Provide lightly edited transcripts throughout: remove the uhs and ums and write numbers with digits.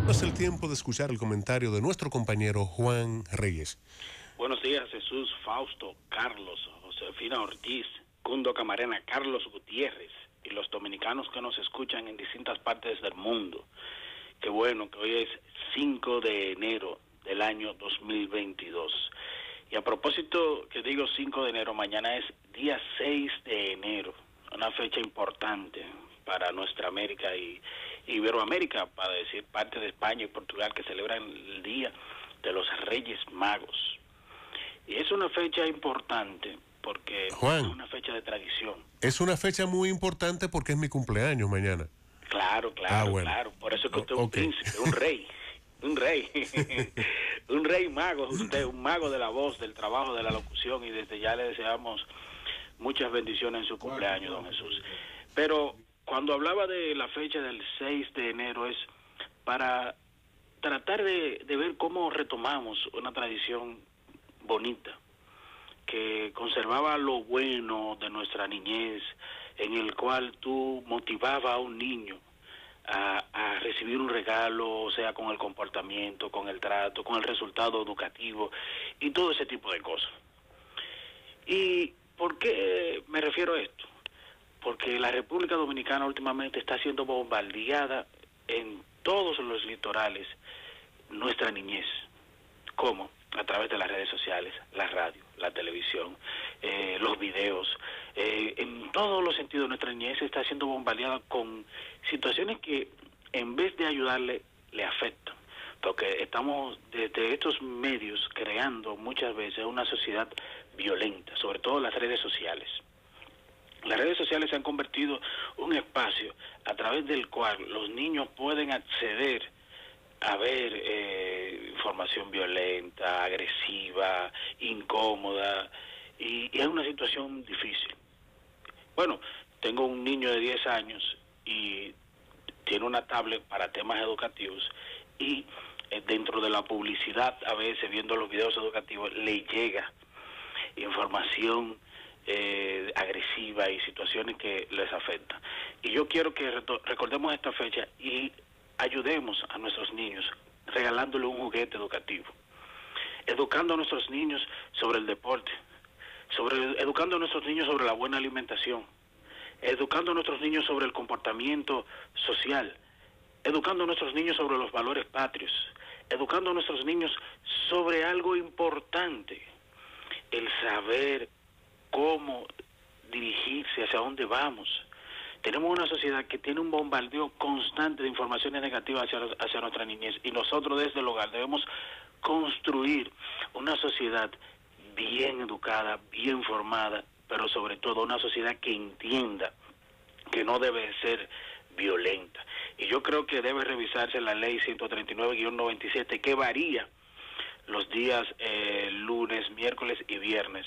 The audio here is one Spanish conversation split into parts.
Es el tiempo de escuchar el comentario de nuestro compañero Juan Reyes. Buenos días, Jesús, Fausto, Carlos, Josefina Ortiz, Cundo Camarena, Carlos Gutiérrez y los dominicanos que nos escuchan en distintas partes del mundo. Qué bueno que hoy es 5 de enero del año 2022. Y a propósito que digo 5 de enero, mañana es día 6 de enero, una fecha importante para nuestra América y Iberoamérica, para decir parte de España y Portugal, que celebran el Día de los Reyes Magos. Y es una fecha importante porque Juan, es una fecha de tradición. Es una fecha muy importante porque es mi cumpleaños mañana. Claro, bueno. Claro. Por eso es que usted es un príncipe, un rey. Un rey, un rey mago, usted, un mago de la voz, del trabajo, de la locución, y desde ya le deseamos muchas bendiciones en su cumpleaños, don Jesús. Pero cuando hablaba de la fecha del 6 de enero es para tratar de ver cómo retomamos una tradición bonita, que conservaba lo bueno de nuestra niñez, en el cual tú motivabas a un niño a recibir un regalo, o sea, con el comportamiento, con el trato, con el resultado educativo y todo ese tipo de cosas. ¿Y por qué me refiero a esto? Porque la República Dominicana últimamente está siendo bombardeada en todos los litorales nuestra niñez. ¿Cómo? A través de las redes sociales, la radio, la televisión, los videos. En todos los sentidos nuestra niñez está siendo bombardeada con situaciones que en vez de ayudarle, le afectan. Porque estamos desde estos medios creando muchas veces una sociedad violenta, sobre todo las redes sociales. Las redes sociales se han convertido en un espacio a través del cual los niños pueden acceder a ver información violenta, agresiva, incómoda, y es una situación difícil. Bueno, tengo un niño de 10 años y tiene una tablet para temas educativos y dentro de la publicidad, a veces viendo los videos educativos, le llega información agresiva y situaciones que les afectan. Y yo quiero que recordemos esta fecha y ayudemos a nuestros niños regalándole un juguete educativo, educando a nuestros niños sobre el deporte, educando a nuestros niños sobre la buena alimentación, educando a nuestros niños sobre el comportamiento social, educando a nuestros niños sobre los valores patrios, educando a nuestros niños sobre algo importante, el saber cómo dirigirse, hacia dónde vamos. Tenemos una sociedad que tiene un bombardeo constante de informaciones negativas hacia nuestra niñez, y nosotros desde el hogar debemos construir una sociedad bien educada, bien formada, pero sobre todo una sociedad que entienda que no debe ser violenta. Y yo creo que debe revisarse la ley 139-97, que varía los días lunes, miércoles y viernes,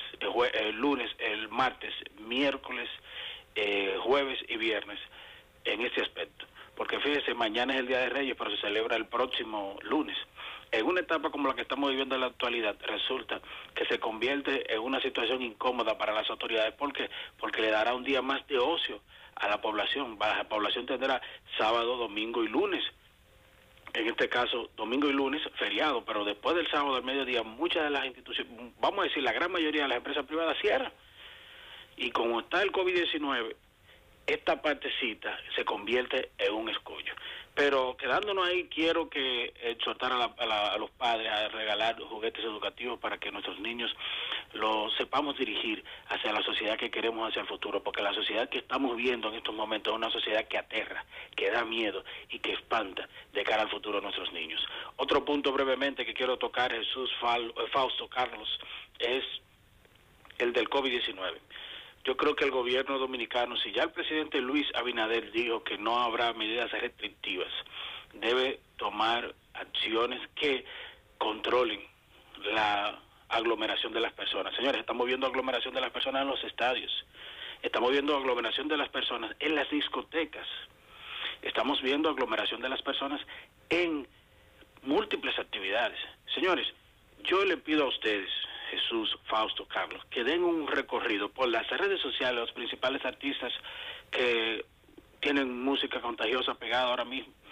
el martes, miércoles, jueves y viernes, en este aspecto. Porque fíjese, mañana es el Día de Reyes, pero se celebra el próximo lunes. En una etapa como la que estamos viviendo en la actualidad, resulta que se convierte en una situación incómoda para las autoridades. ¿Por qué? Porque le dará un día más de ocio a la población. La población tendrá sábado, domingo y lunes. En este caso, domingo y lunes, feriado, pero después del sábado al mediodía, muchas de las instituciones, vamos a decir, la gran mayoría de las empresas privadas cierran. Y como está el COVID-19, esta partecita se convierte en un escollo. Pero quedándonos ahí, quiero que exhortar a los padres a regalar juguetes educativos para que nuestros niños los sepamos dirigir hacia la sociedad que queremos hacia el futuro, porque la sociedad que estamos viendo en estos momentos es una sociedad que aterra, que da miedo y que espanta de cara al futuro de nuestros niños. Otro punto brevemente que quiero tocar, Jesús, Fausto, Carlos, es el del COVID-19. Yo creo que el gobierno dominicano, si ya el presidente Luis Abinader dijo que no habrá medidas restrictivas, debe tomar acciones que controlen la aglomeración de las personas. Señores, estamos viendo aglomeración de las personas en los estadios, estamos viendo aglomeración de las personas en las discotecas, estamos viendo aglomeración de las personas en múltiples actividades. Señores, yo le pido a ustedes, Jesús, Fausto, Carlos, que den un recorrido por las redes sociales, los principales artistas que tienen música contagiosa pegada ahora mismo.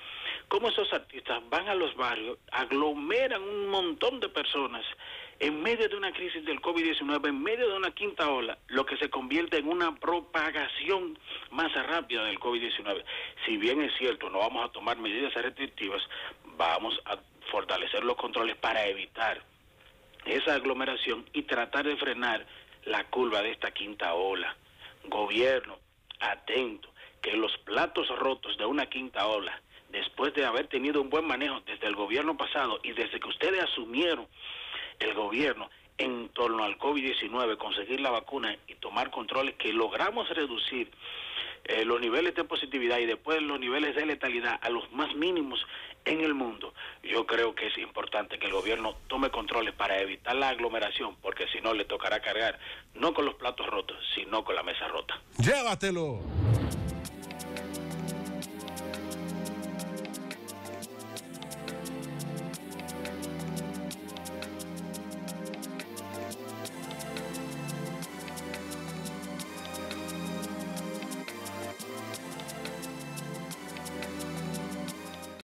cómo esos artistas van a los barrios, aglomeran un montón de personas en medio de una crisis del COVID-19, en medio de una quinta ola, lo que se convierte en una propagación más rápida del COVID-19. Si bien es cierto, no vamos a tomar medidas restrictivas, vamos a fortalecer los controles para evitar esa aglomeración y tratar de frenar la curva de esta quinta ola. Gobierno, atento, que los platos rotos de una quinta ola, después de haber tenido un buen manejo desde el gobierno pasado y desde que ustedes asumieron el gobierno en torno al COVID-19, conseguir la vacuna y tomar controles que logramos reducir los niveles de positividad y después los niveles de letalidad a los más mínimos en el mundo. Yo creo que es importante que el gobierno tome controles para evitar la aglomeración, porque si no le tocará cargar no con los platos rotos, sino con la mesa rota. ¡Llévatelo!